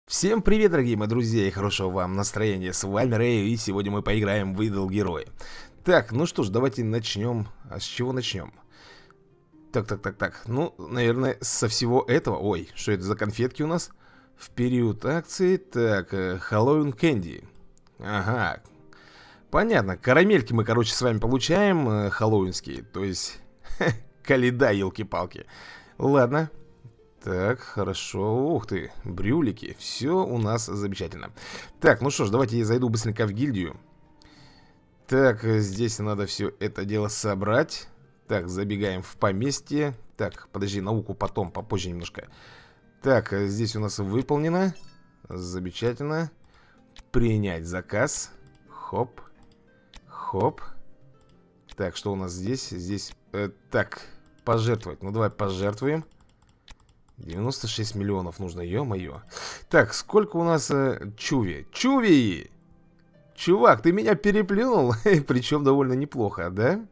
Всем привет, дорогие мои друзья, и хорошего вам настроения. С вами Рэй, и сегодня мы поиграем в Idle Герои. Так, ну что ж, давайте начнем. А с чего начнем? Так. Ну, наверное, со всего этого. Ой, что это за конфетки у нас? В период акции. Так, Хэллоуин Кэнди. Ага. Понятно, карамельки мы, короче, с вами получаем, хэллоуинские. То есть, каледа, елки-палки. Ладно. Так, хорошо. Ух ты, брюлики. Все у нас замечательно. Так, ну что ж, давайте я зайду быстренько в гильдию. Так, здесь надо все это дело собрать. Так, забегаем в поместье. Так, подожди, науку потом, попозже немножко. Так, здесь у нас выполнено. Замечательно. Принять заказ. Хоп. Хоп. Так, что у нас здесь? Здесь, так, пожертвовать. Ну, давай пожертвуем. 96 миллионов нужно, ё-моё. Так, сколько у нас Чуви? Чуви! Чувак, ты меня переплюнул. Причем довольно неплохо, да?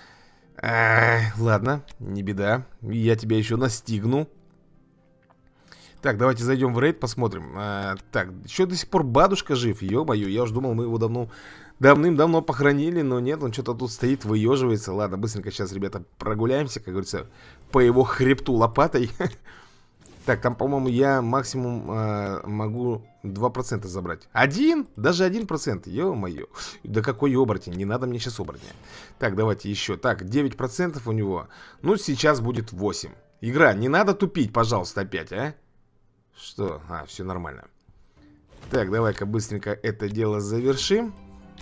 Ладно, не беда. Я тебя еще настигну. Так, давайте зайдем в рейд, посмотрим. Так, еще до сих пор Бадушка жив. Ё-моё, я уж думал, мы его давным-давно похоронили. Но нет, он что-то тут стоит, выеживается. Ладно, быстренько сейчас, ребята, прогуляемся, как говорится, по его хребту лопатой. Так, там, по-моему, я максимум могу 2% забрать. Один? Даже 1%. Ё-моё. Да какой оборотень? Не надо мне сейчас оборотня. Так, давайте еще. Так, 9% у него. Ну, сейчас будет 8. Игра, не надо тупить, пожалуйста, опять, а? Что? Все нормально. Так, давай-ка быстренько это дело завершим.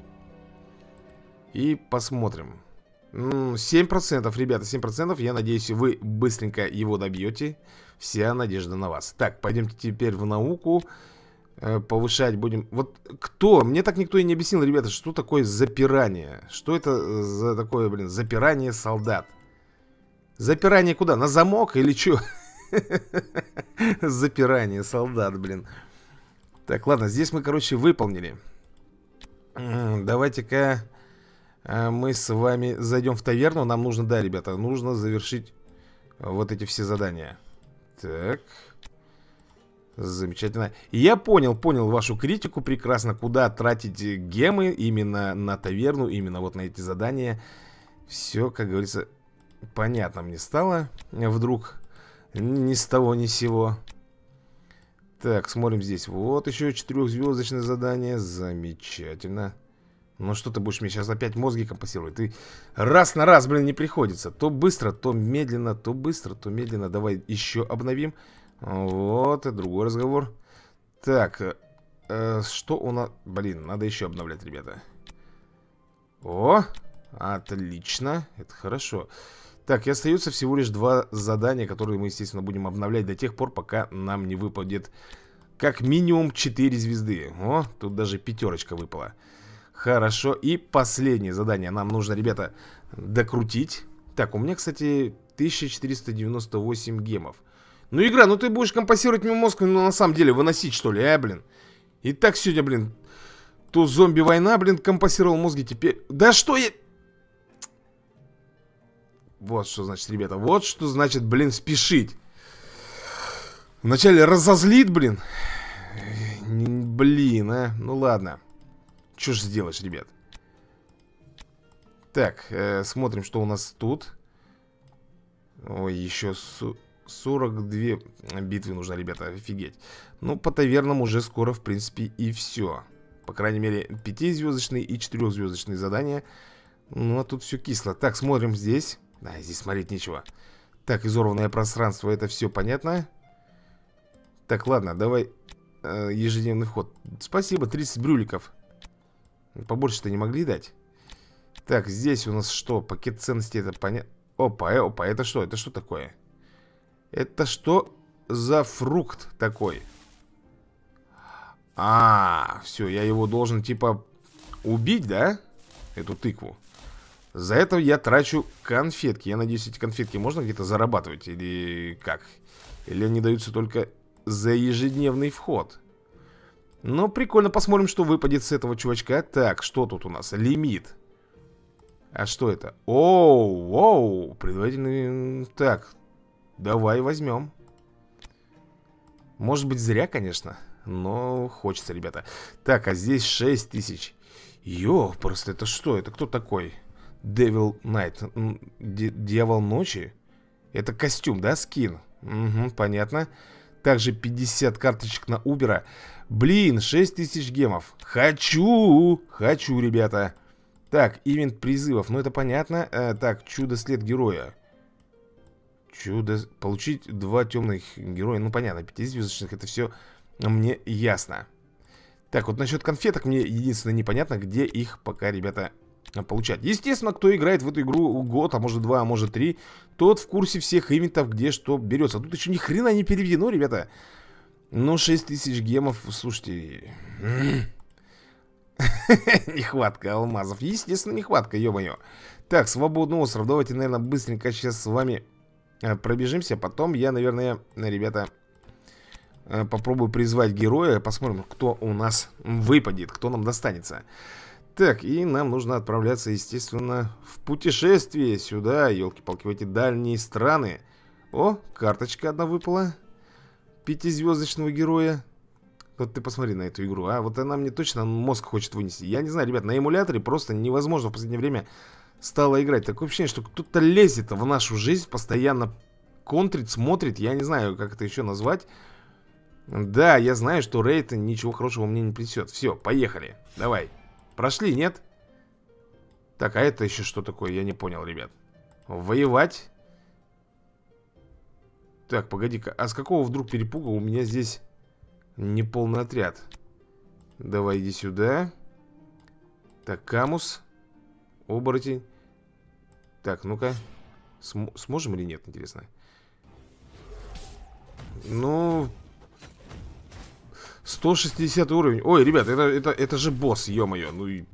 И посмотрим. 7%, ребята, 7%. Я надеюсь, вы быстренько его добьете. Вся надежда на вас. Так, пойдемте теперь в науку. Повышать будем. Вот кто? Мне так никто и не объяснил, ребята, что такое запирание. Что это за такое, блин, запирание солдат? Запирание куда? На замок или что? Запирание солдат, блин. Так, ладно, здесь мы, короче, выполнили. Давайте-ка мы с вами зайдем в таверну. Нам нужно, да, ребята, нужно завершить вот эти все задания. Так. Замечательно. Я понял вашу критику прекрасно. Куда тратить гемы именно на таверну, именно вот на эти задания. Все, как говорится, понятно мне стало. Вдруг ни с того ни с сего. Так, смотрим здесь. Вот еще 4-звездочное задание. Замечательно. Ну что ты будешь мне сейчас опять мозги компостировать? Ты раз на раз, блин, не приходится. То быстро, то медленно, то быстро, то медленно. Давай еще обновим. Вот, это другой разговор. Так, что у нас... Блин, надо еще обновлять, ребята. О, отлично, это хорошо. Так, и остается всего лишь 2 задания, которые мы, естественно, будем обновлять до тех пор, пока нам не выпадет как минимум 4 звезды. О, тут даже 5 выпала. Хорошо, и последнее задание нам нужно, ребята, докрутить. Так, у меня, кстати, 1498 гемов. Ну, игра, ну ты будешь компостировать мне мозг, ну, на самом деле, выносить, что ли, блин. И так сегодня, блин, то зомби-война, блин, компостировал мозги, теперь... Да что я... Вот что значит, ребята, вот что значит, блин, спешить. Вначале разозлит, блин. Блин, ну ладно. Что ж сделаешь, ребят? Так, смотрим, что у нас тут. Ой, еще 42 битвы нужно, ребята, офигеть. Ну, по тавернам уже скоро, в принципе, и все. По крайней мере, 5-звездочные и 4-звездочные задания. Ну, а тут все кисло. Так, смотрим здесь. Да, здесь смотреть нечего. Так, изорванное пространство, это все понятно. Так, ладно, давай ежедневный вход. Спасибо, 30 брюликов. Побольше-то не могли дать. Так, здесь у нас что? Пакет ценностей, это понятно. Опа, это что? Это что такое? Это что за фрукт такой? Все, я его должен типа убить, да? Эту тыкву. За это я трачу конфетки. Я надеюсь, эти конфетки можно где-то зарабатывать. Или как? Или они даются только за ежедневный вход? Ну, прикольно, посмотрим, что выпадет с этого чувачка. Так, что тут у нас? Лимит. А что это? Оу, предварительный... Так, давай возьмем. Может быть, зря, конечно. но хочется, ребята. Так, а здесь 6000. Ё, просто это что? Это кто такой? Devil Knight. Дьявол ночи? Это костюм, да, скин? Угу, понятно. Также 50 карточек на Убера. Блин, 6000 гемов. Хочу, ребята. Так, ивент призывов, ну это понятно. Так, чудо-след героя. Чудо... Получить 2 темных героя. Ну понятно, 5-звездочных, это все мне ясно. Так, вот насчет конфеток мне единственное непонятно, где их пока, ребята, получать. Естественно, кто играет в эту игру год, а может 2, а может 3, тот в курсе всех ивентов, где что берется. Тут еще ни хрена не переведено, ребята. Ну, 6000 гемов, слушайте. Нехватка алмазов. Естественно, нехватка, ё-моё. Так, свободный остров. Давайте, наверное, быстренько сейчас с вами пробежимся. Потом я, наверное, ребята, попробую призвать героя. Посмотрим, кто у нас выпадет, кто нам достанется. Так, и нам нужно отправляться, естественно, в путешествие сюда, елки-палки, в эти дальние страны. О, карточка одна выпала 5-звездочного героя. Вот ты посмотри на эту игру, а. Вот она мне точно мозг хочет вынести. Я не знаю, ребят, на эмуляторе просто невозможно в последнее время стало играть. Такое ощущение, что кто-то лезет в нашу жизнь, постоянно контрит, смотрит. Я не знаю, как это еще назвать. Да, я знаю, что рейд ничего хорошего мне не принесет. Все, поехали, давай. Прошли, нет? Так, а это еще что такое? Я не понял, ребят. Воевать? Так, погоди-ка, а с какого вдруг перепуга у меня здесь неполный отряд? Давай, иди сюда. Так, Камус. Оборотень. Так, ну-ка. Сможем или нет, интересно? Ну... 160 уровень. Ой, ребят, это же босс, ё-моё. Ну и...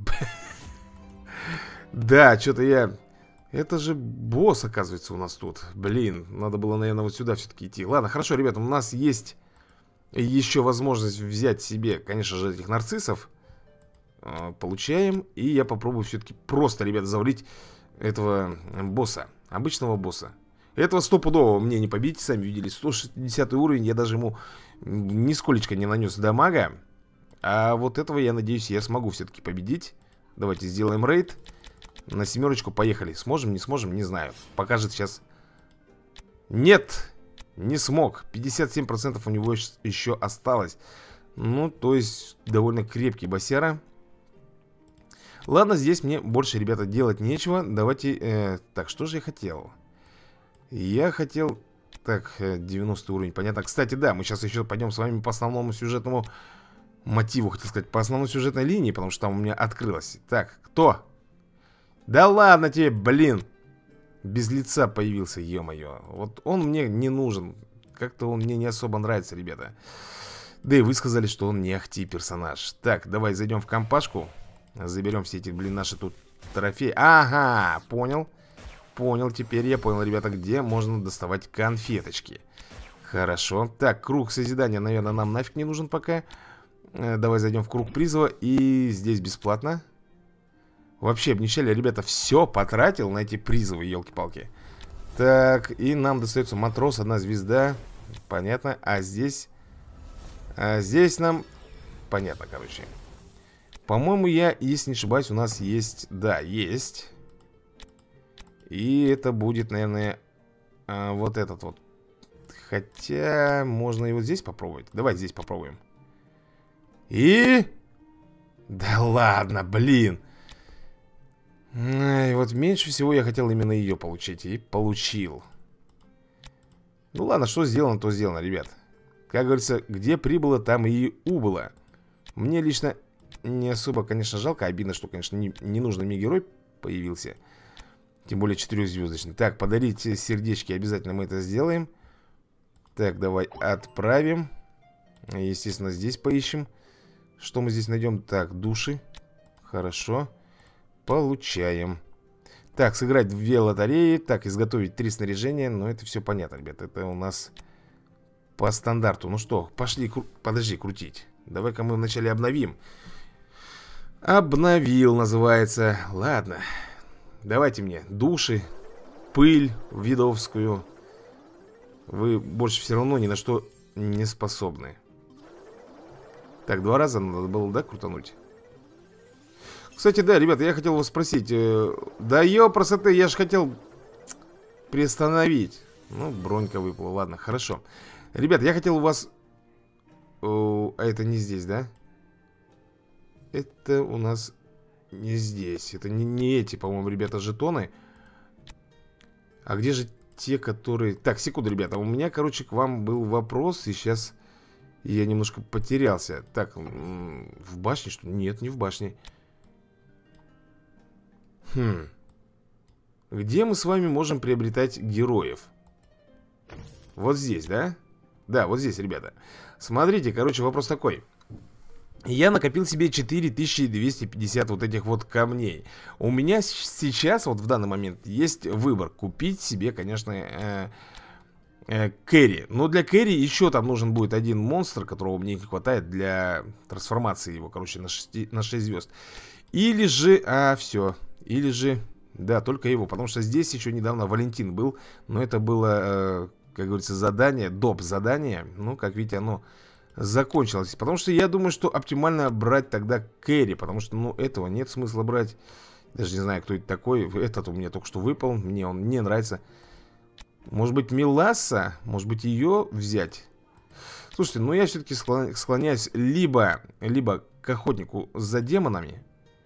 Да, что-то я... Это же босс, оказывается, у нас тут. Блин, надо было, наверное, вот сюда все-таки идти. Ладно, хорошо, ребята, у нас есть еще возможность взять себе, конечно же, этих нарциссов. Получаем. И я попробую все-таки просто, ребята, завалить этого босса. Обычного босса. Этого стопудово мне не побить, сами видели. 160 уровень, я даже ему нисколечко не нанес дамага. А вот этого, я надеюсь, я смогу все-таки победить. Давайте сделаем рейд. На 7, поехали. Сможем, не сможем, не знаю. Покажет сейчас. Нет, не смог. 57% у него еще осталось. Ну, то есть, довольно крепкий боссяра. Ладно, здесь мне больше, ребята, делать нечего. Давайте, так, что же я хотел? Я хотел... Так, 90 уровень, понятно. Кстати, да, мы сейчас еще пойдем с вами по основному сюжетному мотиву, хотел сказать, по основной сюжетной линии, потому что там у меня открылось. Так, кто? Да ладно тебе, блин. Без лица появился, ё-моё. Вот он мне не нужен. Как-то он мне не особо нравится, ребята. Да и вы сказали, что он не ахти персонаж. Так, давай зайдем в компашку. Заберем все эти, блин, наши тут трофеи. Ага, понял. Понял, теперь я понял, ребята, где можно доставать конфеточки. Хорошо. Так, круг созидания, наверное, нам нафиг не нужен пока. Давай зайдем в круг призыва. И здесь бесплатно. Вообще, обнищали, ребята, все потратил на эти призывы, елки-палки. Так, и нам достается матрос, 1 звезда. Понятно. А здесь... здесь нам... Понятно, короче. По-моему, если не ошибаюсь, у нас есть... Да, есть. И это будет, наверное, вот этот вот. Хотя, можно и вот здесь попробовать. Давай здесь попробуем. И... Да ладно, блин. И вот меньше всего я хотел именно ее получить. И получил. Ну ладно, что сделано, то сделано, ребят. Как говорится, где прибыло, там и убыло. Мне лично не особо, конечно, жалко. Обидно, что, конечно, не нужный мне герой появился. Тем более 4-звездочный. Так, подарить сердечки, обязательно мы это сделаем. Так, давай отправим. Естественно, здесь поищем. Что мы здесь найдем? Так, души. Хорошо. Получаем. Так, сыграть 2 лотереи. Так, изготовить 3 снаряжения. Но это все понятно, ребят. Это у нас по стандарту. Ну что, пошли, подожди, крутить. Давай-ка мы вначале обновим. Обновил, называется. Ладно. Давайте мне души, пыль видовскую. Вы больше все равно ни на что не способны. Так, 2 раза надо было, да, крутануть? Кстати, да, ребята, я хотел вас спросить. Да ёпросоты, я же хотел приостановить. Ну, бронька выпала, ладно, хорошо. Ребят, я хотел у вас... А это не здесь, да? Это у нас не здесь. Это не эти, по-моему, ребята, жетоны. А где же те, которые... Так, секунду, ребята, у меня, короче, к вам был вопрос. И сейчас я немножко потерялся. Так, в башне, что ли? Нет, не в башне. Где мы с вами можем приобретать героев? Вот здесь, да? Да, вот здесь, ребята. Смотрите, короче, вопрос такой. Я накопил себе 4250 вот этих вот камней. У меня сейчас, вот в данный момент, есть выбор. Купить себе, конечно, Кэрри. Но для Кэрри еще там нужен будет один монстр, которого мне не хватает для трансформации его, короче, на 6 звезд. Или же, все. Или же, да, только его. Потому что здесь еще недавно Валентин был. Но это было, как говорится, задание, доп. Задание. Ну, как видите, оно закончилось. Потому что я думаю, что оптимально брать тогда Кэрри. Потому что, ну, этого нет смысла брать. Даже не знаю, кто это такой. Этот у меня только что выпал. Мне он не нравится. Может быть, Миласа? Может быть, ее взять? Слушайте, ну я все-таки склоняюсь либо к охотнику за демонами,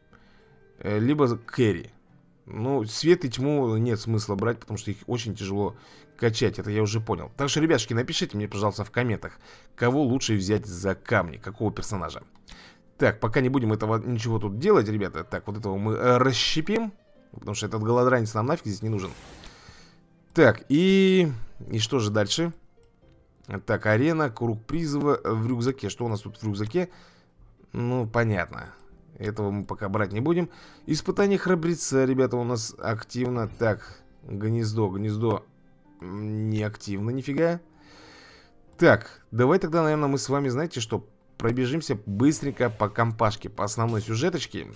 либо к Кэрри. Ну, свет и тьму нет смысла брать, потому что их очень тяжело качать. Это я уже понял. Так что, ребятушки, напишите мне, пожалуйста, в комментах, кого лучше взять за камни, какого персонажа. Так, пока не будем этого ничего тут делать, ребята. Так, вот этого мы расщепим, потому что этот голодранец нам нафиг здесь не нужен. Так, и что же дальше? Так, арена, круг призыва в рюкзаке. Что у нас тут в рюкзаке? Ну, понятно. Этого мы пока брать не будем. Испытание храбреца, ребята, у нас активно. Так, гнездо не активно, нифига. Так, давай тогда, наверное, мы с вами, знаете что, пробежимся быстренько по компашке, по основной сюжеточке.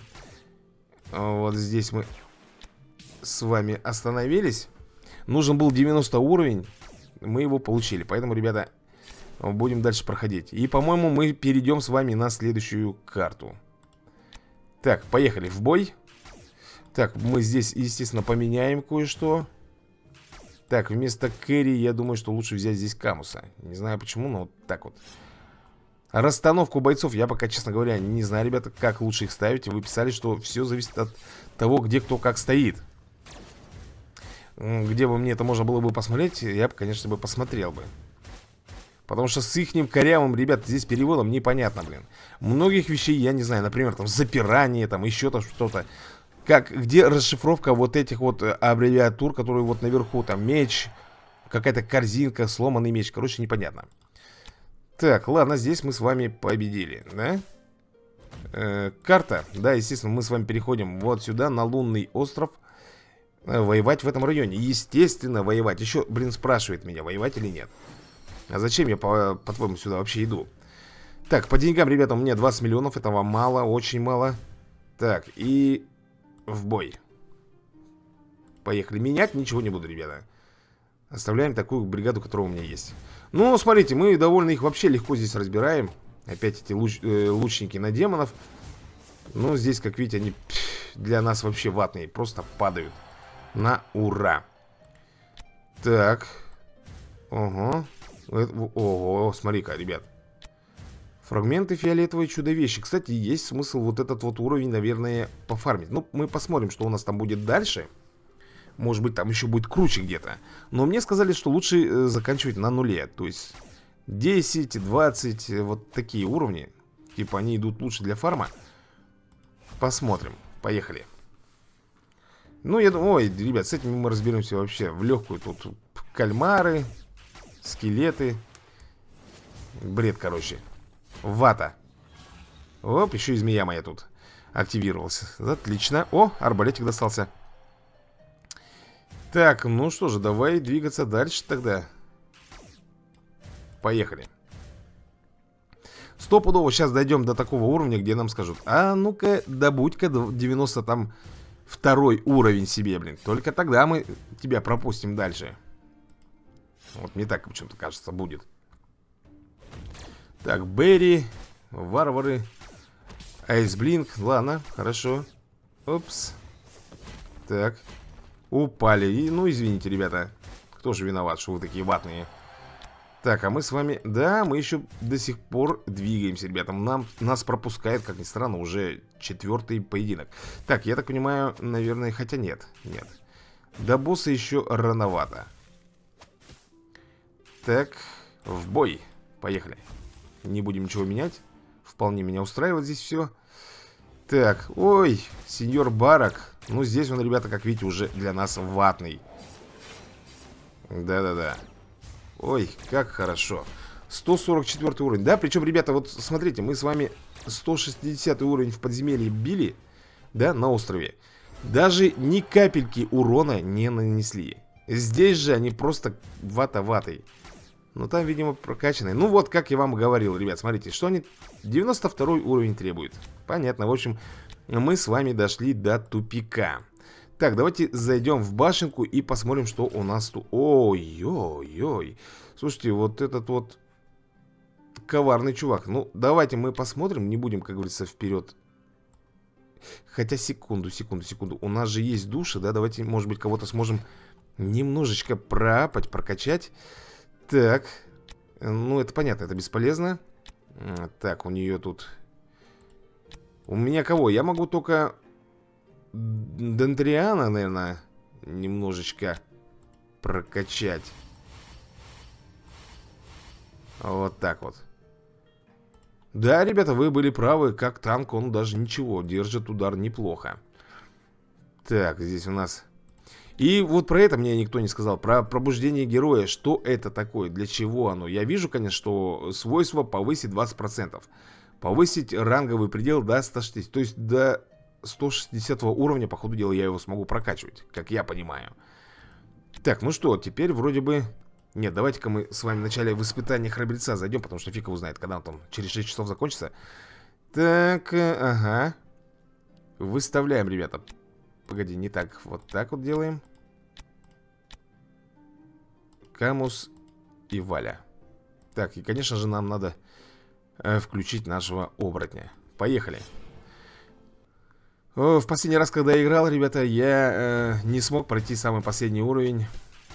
Вот здесь мы с вами остановились. Нужен был 90 уровень. Мы его получили. Поэтому, ребята, будем дальше проходить. И, по-моему, мы перейдем с вами на следующую карту. Так, поехали в бой. Так, мы здесь, естественно, поменяем кое-что. Так, вместо Кэрри, я думаю, что лучше взять здесь Камуса. Не знаю почему, но вот так вот. Расстановку бойцов я пока, честно говоря, не знаю, ребята, как лучше их ставить. Вы писали, что все зависит от того, где кто как стоит. Где бы мне это можно было бы посмотреть, я бы, конечно, бы посмотрел бы. Потому что с ихним корявым, ребят, здесь переводом непонятно, блин. Многих вещей я не знаю, например, там запирание, там еще там что-то. Где расшифровка вот этих вот аббревиатур, которые вот наверху, там меч, какая-то корзинка, сломанный меч, короче, непонятно. Так, ладно, здесь мы с вами победили, да? Карта, да, естественно, мы с вами переходим вот сюда, на лунный остров. Воевать в этом районе. Естественно, воевать. Еще, блин, спрашивает меня, воевать или нет. А зачем я, по-твоему, сюда вообще иду? Так, по деньгам, ребята, у меня 20 миллионов. Этого мало, очень мало. Так, и в бой. Поехали. Менять ничего не буду, ребята. Оставляем такую бригаду, которая у меня есть. Ну, смотрите, мы довольно их вообще легко здесь разбираем. Опять эти лучники на демонов. Ну, здесь, как видите, они для нас вообще ватные. Просто падают. На ура. Так. Ого. Ого, смотри-ка, ребят. Фрагменты фиолетовой чудо-вещи. Кстати, есть смысл вот этот вот уровень, наверное, пофармить. Ну, мы посмотрим, что у нас там будет дальше. Может быть, там еще будет круче где-то. Но мне сказали, что лучше заканчивать на нуле. То есть 10, 20, вот такие уровни. Типа они идут лучше для фарма. Посмотрим. Поехали. Ну, я думаю, ой, ребят, с этим мы разберемся вообще в легкую. Тут кальмары, скелеты. Бред, короче. Вата. Оп, еще и змея моя тут активировалась. Отлично. О, арбалетик достался. Так, ну что же, давай двигаться дальше тогда. Поехали. Стопудово сейчас дойдем до такого уровня, где нам скажут: а ну-ка, добудь-ка 90 там... Второй уровень себе, блин. Только тогда мы тебя пропустим дальше. Вот мне так почему-то кажется будет. Так, Берри. Варвары. Айсблинк, ладно, хорошо. Опс. Так. Упали, и, ну извините, ребята. Кто же виноват, что вы такие ватные? Так, а мы с вами... Да, мы еще до сих пор двигаемся, ребята. Нас пропускает, как ни странно, уже 4-й поединок. Так, я так понимаю, наверное, хотя нет. Нет. До босса еще рановато. Так, в бой. Поехали. Не будем ничего менять. Вполне меня устраивает здесь все. Так, ой, сеньор Барак. Ну, здесь он, ребята, как видите, уже для нас ватный. Да-да-да. Ой, как хорошо. 144 уровень. Да, причем, ребята, вот смотрите, мы с вами 160 уровень в подземелье били, да, на острове. Даже ни капельки урона не нанесли. Здесь же они просто вата-ватой. Ну, там, видимо, прокачанные. Ну, вот, как я вам говорил, ребят, смотрите, что они 92 уровень требуют. Понятно, в общем, мы с вами дошли до тупика. Так, давайте зайдем в башенку и посмотрим, что у нас тут. Ой-ой-ой. Слушайте, вот этот вот коварный чувак. Ну, давайте мы посмотрим, не будем, как говорится, вперед. Хотя, секунду. У нас же есть души, да? Давайте, может быть, кого-то сможем немножечко проапать, прокачать. Так. Ну, это понятно, это бесполезно. Так, у нее тут... У меня кого? Я могу только... Дендриана, наверное, немножечко прокачать. Вот так вот. Да, ребята, вы были правы. Как танк он даже ничего, держит удар неплохо. Так, здесь у нас... И вот про это мне никто не сказал. Про пробуждение героя. Что это такое? Для чего оно? Я вижу, конечно, что свойство повысить 20%. Повысить ранговый предел до 160. То есть до 160 уровня, по ходу дела, я его смогу прокачивать, как я понимаю. Так, ну что, теперь вроде бы... Нет, давайте-ка мы с вами вначале в испытание храбреца зайдем, потому что фиг его знает, когда он там через 6 часов закончится. Так, ага. Выставляем, ребята. Погоди, не так. Вот так вот делаем. Камус и Валя. Так, и, конечно же, нам надо включить нашего оборотня. Поехали. В последний раз, когда я играл, ребята, я не смог пройти самый последний уровень,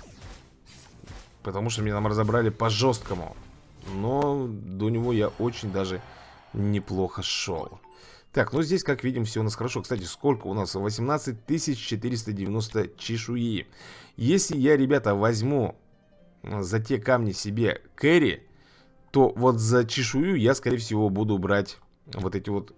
потому что меня там разобрали по-жесткому. Но до него я очень даже неплохо шел. Так, ну здесь, как видим, все у нас хорошо. Кстати, сколько у нас? 18 490 чешуи. Если я, ребята, возьму за те камни себе кэрри, то вот за чешую я, скорее всего, буду брать вот эти вот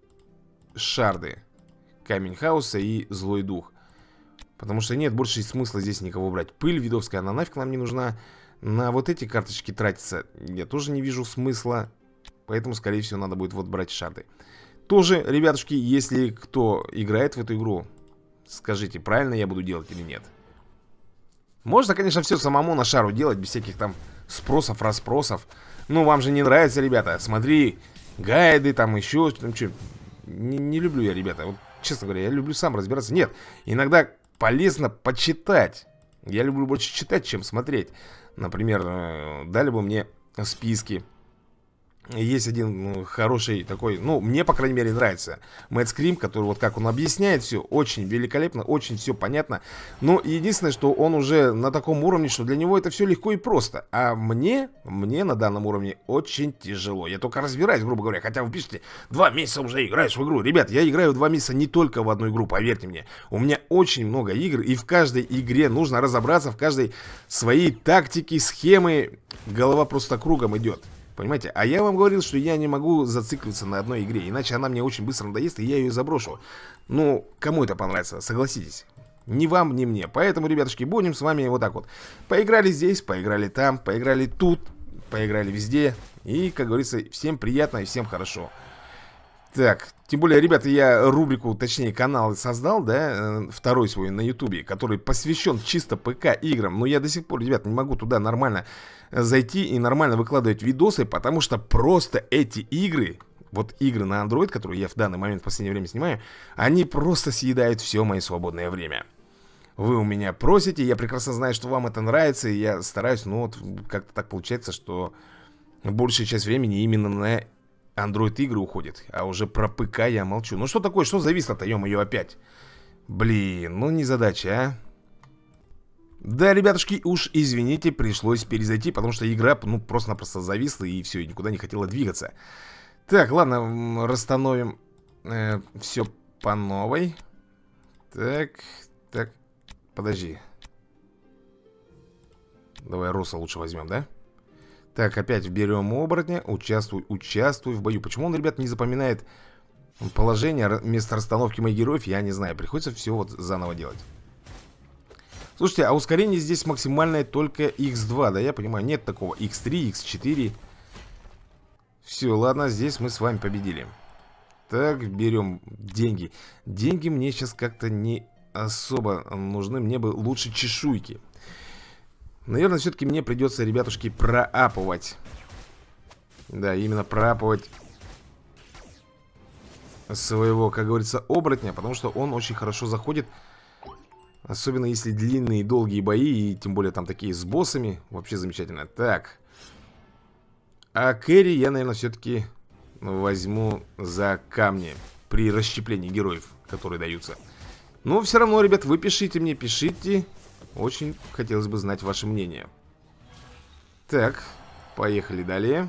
шарды. Камень хаоса и злой дух. Потому что нет больше смысла здесь никого брать. Пыль видовская, она нафиг нам не нужна. На вот эти карточки тратиться я тоже не вижу смысла. Поэтому, скорее всего, надо будет вот брать шарды. Тоже, ребятушки, если кто играет в эту игру, скажите, правильно я буду делать или нет. Можно, конечно, все самому на шару делать, без всяких там спросов, расспросов. Ну, вам же не нравится, ребята. Смотри, гайды там еще там, что. Не люблю я, ребята. Вот, честно говоря, я люблю сам разбираться. Нет, иногда полезно почитать. Я люблю больше читать, чем смотреть. Например, дали бы мне списки. Есть один хороший такой, ну, мне, по крайней мере, нравится Мэтт Скрим, который вот как он объясняет все, очень великолепно, очень все понятно. Но единственное, что он уже на таком уровне, что для него это все легко и просто. А мне на данном уровне очень тяжело. Я только разбираюсь, грубо говоря. Хотя вы пишете, 2 месяца уже играешь в игру. Ребят, я играю 2 месяца не только в одну игру, поверьте мне. У меня очень много игр, и в каждой игре нужно разобраться, в каждой своей тактике, схемы. Голова просто кругом идет. Понимаете? А я вам говорил, что я не могу зацикливаться на одной игре, иначе она мне очень быстро надоест, и я ее заброшу. Ну, кому это понравится, согласитесь. Ни вам, ни мне. Поэтому, ребятушки, будем с вами вот так вот. Поиграли здесь, поиграли там, поиграли тут, поиграли везде. И, как говорится, всем приятно и всем хорошо. Так, тем более, ребята, я рубрику, точнее канал создал, да, второй свой на ютубе, который посвящен чисто ПК играм. Но я до сих пор, ребят, не могу туда нормально зайти и нормально выкладывать видосы, потому что просто эти игры, вот игры на Android, которые я в данный момент в последнее время снимаю, они просто съедают все мое свободное время. Вы у меня просите, я прекрасно знаю, что вам это нравится, и я стараюсь, но вот как-то так получается, что большая часть времени именно на Android-игры уходят. А уже про ПК я молчу. Ну что такое, что зависло-то, ё-моё, опять? Блин, ну не задача, а. Да, ребятушки, уж извините, пришлось перезайти, потому что игра, ну, просто-напросто зависла и все, и никуда не хотела двигаться. Так, ладно, расстановим все по новой. Так, так, подожди. Давай Роса лучше возьмем, да? Так, опять берем оборотня. Участвуй в бою. Почему он, ребят, не запоминает положение, место расстановки моих героев, я не знаю. Приходится все вот заново делать. Слушайте, а ускорение здесь максимальное только x2, да, я понимаю, нет такого x3, x4. Все, ладно, здесь мы с вами победили. Так, берем деньги. Деньги мне сейчас как-то не особо нужны, мне бы лучше чешуйки. Наверное, все-таки мне придется, ребятушки, проапывать. Да, именно проапывать своего, как говорится, оборотня, потому что он очень хорошо заходит. Особенно если длинные и долгие бои, и тем более там такие с боссами. Вообще замечательно. Так. А Кэрри я, наверное, все-таки возьму за камни при расщеплении героев, которые даются. Но все равно, ребят, вы пишите мне, пишите. Очень хотелось бы знать ваше мнение. Так, поехали далее.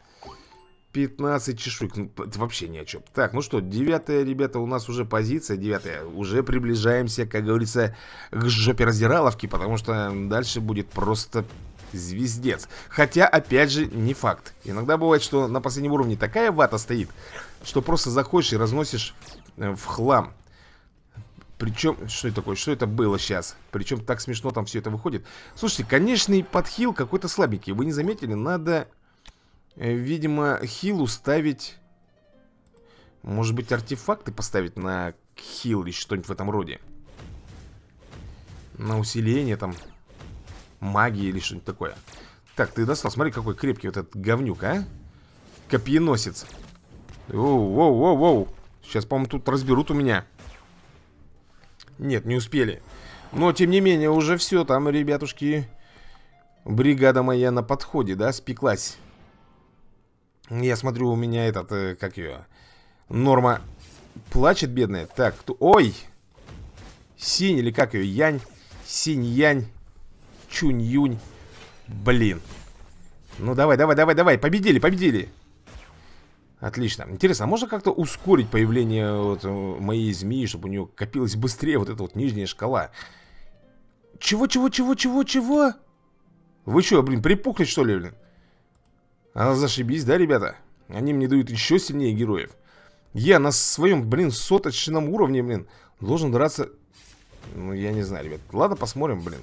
15 чешуек, ну, это вообще ни о чем. Так, ну что, 9-я, ребята, у нас уже позиция 9-я. Уже приближаемся, как говорится, к жопе раздираловки, потому что дальше будет просто звездец. Хотя, опять же, не факт. Иногда бывает, что на последнем уровне такая вата стоит, что просто заходишь и разносишь в хлам. Причем, что это такое? Что это было сейчас? Причем так смешно там все это выходит. Слушайте, конечный подхил какой-то слабенький. Вы не заметили? Надо... Видимо, хилу ставить. Может быть, артефакты поставить на хил или что-нибудь в этом роде. На усиление там. Магии или что-нибудь такое. Так, ты достал, смотри, какой крепкий вот этот говнюк, а? Копьеносец. Воу. Сейчас, по-моему, тут разберут у меня. Нет, не успели. Но, тем не менее, уже все. Там, ребятушки, бригада моя на подходе, да, спеклась. Я смотрю, у меня этот, как ее, Норма плачет, бедная. Так, ой! Синь или как ее, Янь. Синь-Янь. Чунь-Юнь. Блин. Ну давай, победили. Отлично. Интересно, а можно как-то ускорить появление вот моей змеи, чтобы у нее копилась быстрее вот эта вот нижняя шкала? Чего? Вы что, блин, припухли, что ли, блин? А зашибись, да, ребята? Они мне дают еще сильнее героев. Я на своем, блин, соточном уровне, блин, должен драться. Ну, я не знаю, ребят. Ладно, посмотрим, блин.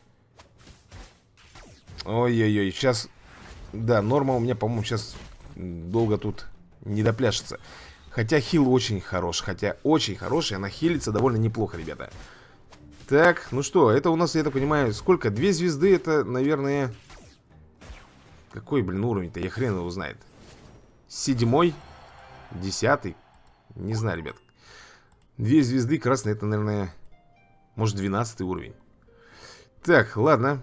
Ой-ой-ой, сейчас. Да, норма у меня, по-моему, сейчас долго тут не допляшется. Хотя хил очень хорош. Она хилится довольно неплохо, ребята. Так, ну что, это у нас, я так понимаю, сколько? 2 звезды, это, наверное... Какой, блин, уровень-то? Я хрен его знает. 7-й? 10-й? Не знаю, ребят. 2 звезды красные, это, наверное, может, 12-й уровень. Так, ладно.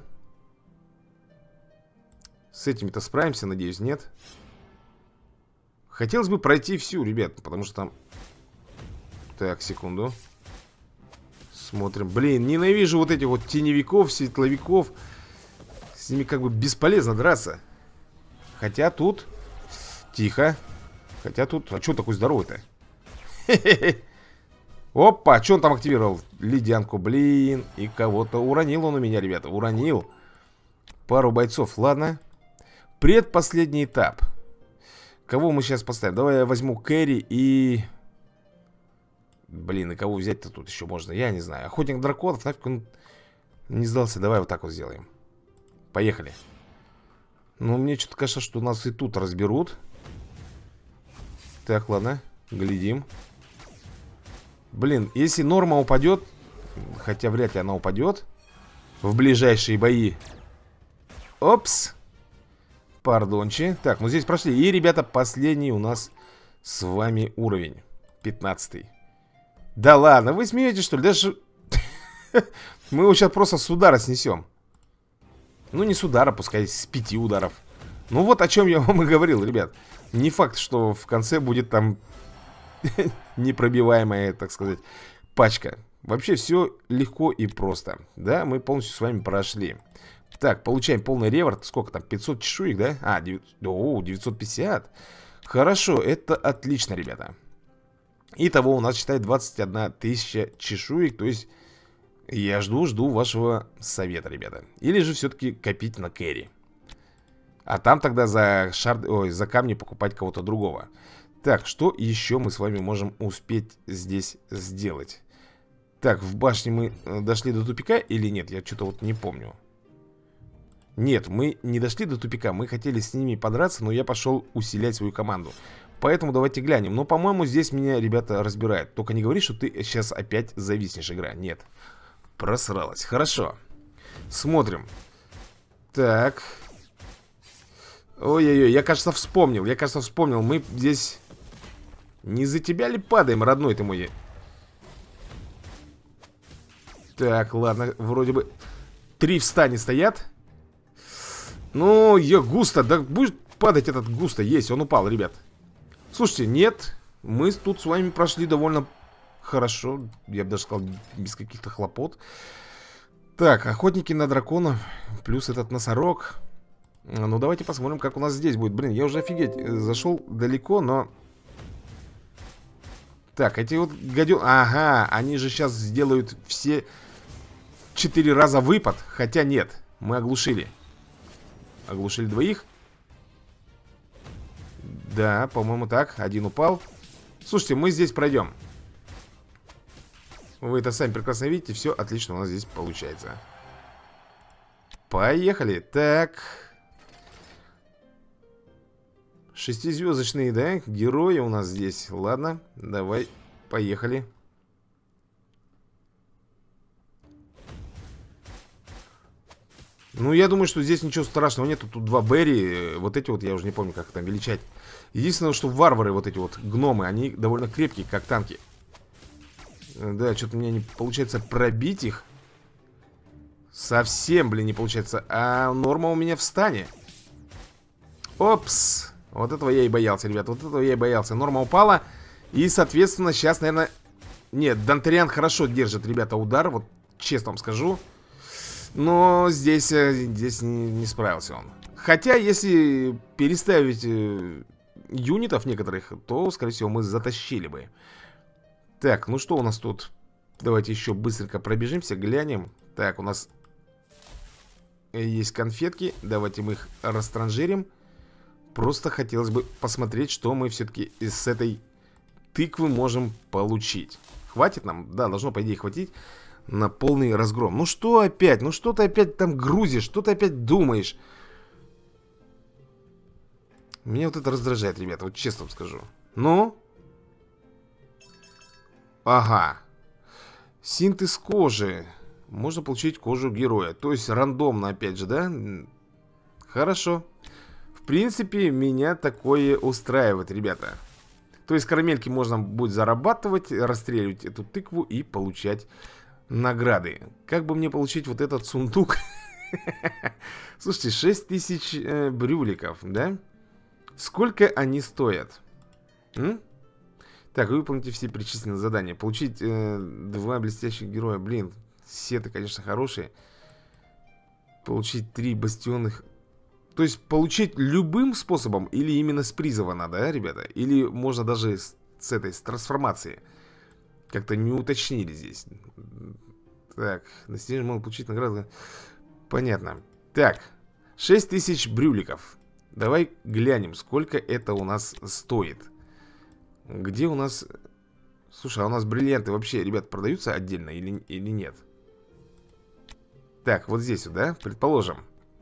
С этими-то справимся, надеюсь, нет? Хотелось бы пройти всю, ребят, потому что там... Так, секунду. Смотрим. Блин, ненавижу вот этих вот теневиков, светловиков. С ними как бы бесполезно драться. Хотя тут... Тихо. Хотя тут... А что он такой здоровый-то? Опа, что он там активировал? Ледянку, блин. И кого-то уронил он у меня, ребята. Уронил. Пару бойцов, ладно. Предпоследний этап. Кого мы сейчас поставим? Давай я возьму Кэрри и... Блин, и кого взять-то тут еще можно? Я не знаю. Охотник драконов, нафиг он не сдался. Давай вот так вот сделаем. Поехали. Ну, мне что-то кажется, что нас и тут разберут. Так, ладно. Глядим. Блин, если норма упадет, хотя вряд ли она упадет в ближайшие бои. Опс. Пардончи. Так, ну здесь прошли. И, ребята, последний у нас с вами уровень. 15-й. Да ладно, вы смеетесь, что ли? Даже... Мы его сейчас просто с удара снесем. Ну, не с удара, пускай с 5 ударов. Ну, вот о чем я вам и говорил, ребят. Не факт, что в конце будет там непробиваемая, так сказать, пачка. Вообще все легко и просто. Да, мы полностью с вами прошли. Так, получаем полный реворд. Сколько там? 500 чешуек, да? А, 950. Хорошо, это отлично, ребята. Итого у нас, считай, 21 тысяча чешуек. То есть я жду вашего совета, ребята. Или же все-таки копить на кэрри. А там тогда за за камни покупать кого-то другого. Так, что еще мы с вами можем успеть здесь сделать? Так, в башне мы дошли до тупика или нет? Я что-то вот не помню. Нет, мы не дошли до тупика. Мы хотели с ними подраться, но я пошел усилять свою команду. Поэтому давайте глянем. Но, по-моему, здесь меня, ребята, разбирают. Только не говори, что ты сейчас опять зависнешь, игра. Нет, просралась. Хорошо. Смотрим. Так. Ой-ой-ой, я, кажется, вспомнил. Мы здесь... Не за тебя ли падаем, родной ты мой? Так, ладно, вроде бы 3 в стане стоят. Ну, я густо, да будет падать этот густо. Есть, он упал, ребят. Слушайте, нет, мы тут с вами прошли довольно хорошо. Я бы даже сказал, без каких-то хлопот. Так, охотники на драконов. Плюс этот носорог. Ну, давайте посмотрим, как у нас здесь будет. Блин, я уже офигеть, зашел далеко, но... Так, эти вот гадю... Ага, они же сейчас сделают все 4 раза выпад. Хотя нет, мы оглушили. Оглушили двоих. Да, по-моему так, один упал. Слушайте, мы здесь пройдем. Вы это сами прекрасно видите. Все отлично у нас здесь получается. Поехали. Так. 6-звездочные, да, герои у нас здесь. Ладно, давай, поехали. Ну, я думаю, что здесь ничего страшного нету. Тут 2 Берри. Вот эти вот, я уже не помню, как там величать. Единственное, что варвары, вот эти вот гномы, они довольно крепкие, как танки. Да, что-то мне не получается пробить их. Совсем, блин, не получается. А норма у меня в стане. Опс. Вот этого я и боялся, ребят. Вот этого я и боялся. Норма упала. И, соответственно, сейчас, наверное... Нет, Дантариан хорошо держит, ребята, удар. Вот честно вам скажу. Но здесь не справился он. Хотя, если переставить юнитов некоторых, то, скорее всего, мы затащили бы. Так, ну что у нас тут? Давайте еще быстренько пробежимся, глянем. Так, у нас есть конфетки. Давайте мы их растранжирим. Просто хотелось бы посмотреть, что мы все-таки с этой тыквы можем получить. Хватит нам? Да, должно, по идее, хватить на полный разгром. Ну что опять? Ну что ты опять там грузишь? Что ты опять думаешь? Меня вот это раздражает, ребята, вот честно вам скажу. Ну? Ага. Синтез кожи. Можно получить кожу героя. То есть рандомно, опять же, да? Хорошо. В принципе, меня такое устраивает, ребята. То есть карамельки можно будет зарабатывать, расстреливать эту тыкву и получать награды. Как бы мне получить вот этот сундук? Слушайте, 6000 брюликов, да? Сколько они стоят? Так, выполните все перечисленные задания. Получить 2 блестящих героя. Блин, сеты, конечно, хорошие. Получить 3 бастионных. То есть получить любым способом. Или именно с призова надо, да, ребята? Или можно даже с этой, с трансформации. Как-то не уточнили здесь. Так, достижение можно получить награду. Понятно. Так, 6000 брюликов. Давай глянем, сколько это у нас стоит. Где у нас... Слушай, а у нас бриллианты вообще, ребят, продаются отдельно или нет? Так, вот здесь вот, да, предположим.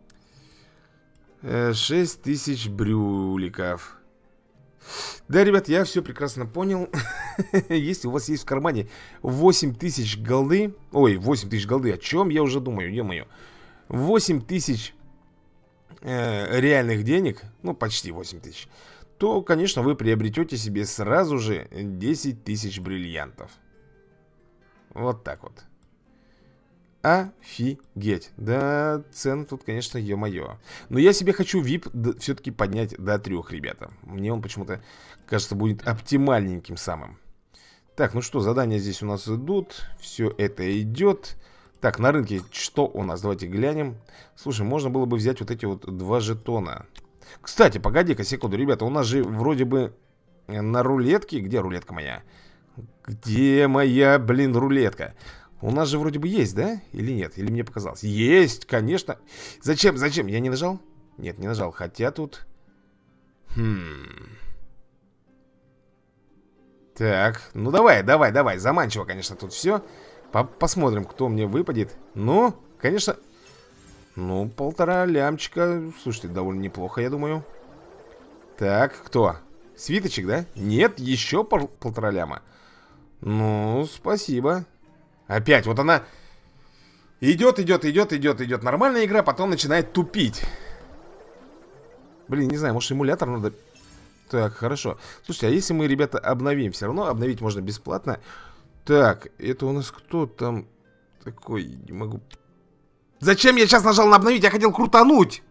6000 брюликов. Да, ребят, я все прекрасно понял. Если у вас есть в кармане 8000 голды... Ой, 8000 голды, о чем я уже думаю, ё-моё. 8000 реальных денег, ну, почти 8000, то, конечно, вы приобретете себе сразу же 10 000 бриллиантов. Вот так вот. Офигеть. Да, цены тут, конечно, ё-моё. Но я себе хочу VIP все-таки поднять до 3, ребята. Мне он почему-то, кажется, будет оптимальненьким самым. Так, ну что, задания здесь у нас идут. Все это идет. Так, на рынке что у нас? Давайте глянем. Слушай, можно было бы взять вот эти вот 2 жетона. Кстати, погоди-ка секунду, ребята. У нас же вроде бы на рулетке... Где рулетка моя? Где моя, блин, рулетка? У нас же вроде бы есть, да? Или нет? Или мне показалось? Есть, конечно. Зачем? Зачем? Я не нажал? Нет, не нажал. Хотя тут... Так, ну давай, давай, давай. Заманчиво, конечно, тут все. Посмотрим, кто мне выпадет. Ну, конечно... Ну, 1,5 лямчика. Слушайте, довольно неплохо, я думаю. Так, кто? Свиточек, да? Нет, еще 1,5 ляма. Ну, спасибо. Опять, вот она идет, идет, идет, идет, идет. Нормальная игра, потом начинает тупить. Блин, не знаю, может эмулятор надо... Так, хорошо. Слушайте, а если мы, ребята, обновим? Все равно обновить можно бесплатно. Так, это у нас кто там такой? Не могу... Зачем я сейчас нажал на обновить? Я хотел крутануть.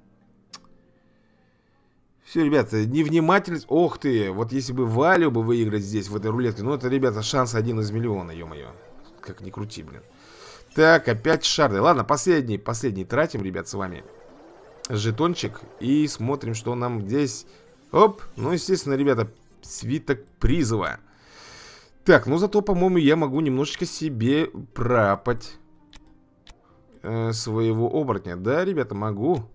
Все, ребята, невнимательность. Ох ты, вот если бы Валю бы выиграть здесь, в этой рулетке. Ну это, ребята, шанс 1 из миллиона, ё-моё. Как ни крути, блин. Так, опять шарды. Ладно, последний тратим, ребят, с вами жетончик. И смотрим, что нам здесь. Оп, ну, естественно, ребята, свиток призыва. Так, ну зато, по-моему, я могу немножечко себе пропать своего оборотня. Да, ребята, могу.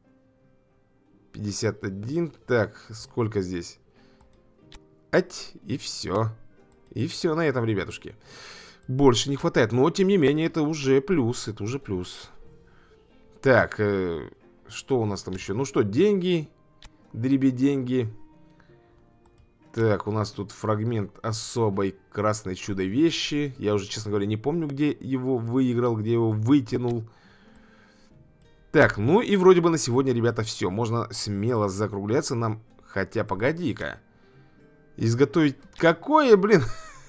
51. Так, сколько здесь? Ать, и все. И все на этом, ребятушки. Больше не хватает. Но, тем не менее, это уже плюс. Это уже плюс. Так, что у нас там еще? Ну что, деньги. Дребеденьги. Так, у нас тут фрагмент особой красной чудо-вещи. Я уже, честно говоря, не помню, где его выиграл, где его вытянул. Так, ну и вроде бы на сегодня, ребята, все. Можно смело закругляться нам. Хотя, погоди-ка. Изготовить какое, блин?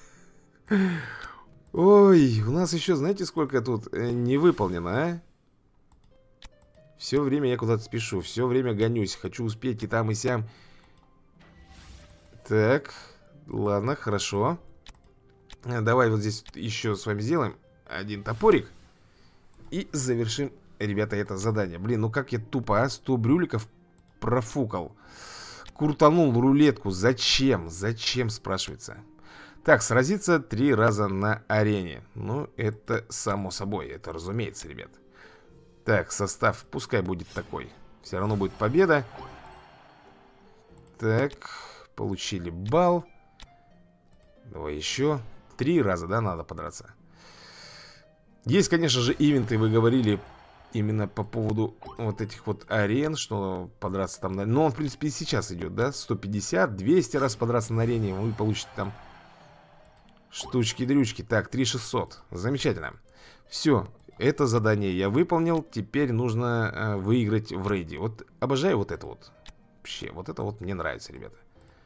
Ой, у нас еще, знаете, сколько тут не выполнено, а? Все время я куда-то спешу. Все время гонюсь. Хочу успеть и там, и сям. Так, ладно, хорошо. Давай вот здесь еще с вами сделаем один топорик. И завершим, ребята, это задание. Блин, ну как я тупо, а? 100 брюликов профукал. Крутанул рулетку. Зачем? Зачем, спрашивается. Так, сразиться 3 раза на арене. Ну, это само собой, это разумеется, ребят. Так, состав пускай будет такой. Все равно будет победа. Так, получили балл. Давай еще 3 раза, да, надо подраться. Есть, конечно же, ивенты, вы говорили именно по поводу вот этих вот арен, что подраться там. Но он, в принципе, и сейчас идет, да? 150, 200 раз подраться на арене. Вы получите там штучки-дрючки. Так, 3600. Замечательно. Все, это задание я выполнил. Теперь нужно выиграть в рейде. Вот обожаю вот это вот. Вообще, вот это вот мне нравится, ребята.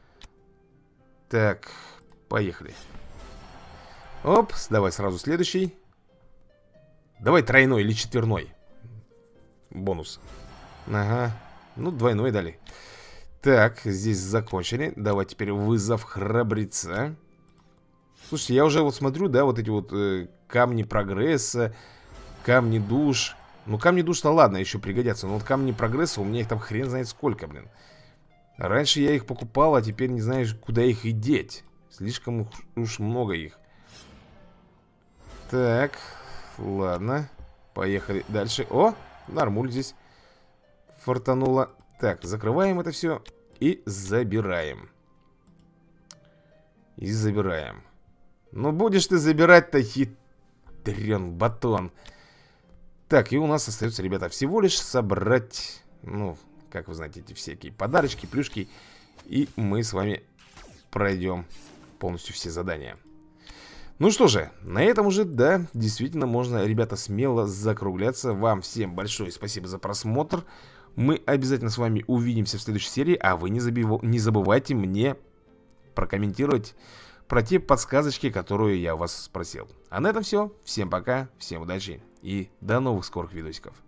Так, поехали. Оп, давай сразу следующий. Давай тройной или четверной бонус. Ага, ну двойной дали. Так, здесь закончили. Давай теперь вызов храбреца. Слушайте, я уже вот смотрю, да, вот эти вот камни прогресса, камни душ. Ну, камни душ-то ладно, еще пригодятся. Но вот камни прогресса, у меня их там хрен знает сколько, блин. Раньше я их покупал, а теперь не знаю, куда их и деть. Слишком уж много их. Так, ладно. Поехали дальше. О, нормуль здесь фартануло. Так, закрываем это все и забираем. И забираем. Ну, будешь ты забирать-то, хитрен батон. Так, и у нас остается, ребята, всего лишь собрать, ну, как вы знаете, эти всякие подарочки, плюшки. И мы с вами пройдем полностью все задания. Ну что же, на этом уже, да, действительно можно, ребята, смело закругляться. Вам всем большое спасибо за просмотр. Мы обязательно с вами увидимся в следующей серии. А вы не забывайте мне прокомментировать про те подсказочки, которые я у вас спросил. А на этом все. Всем пока, всем удачи И до новых скорых видосиков.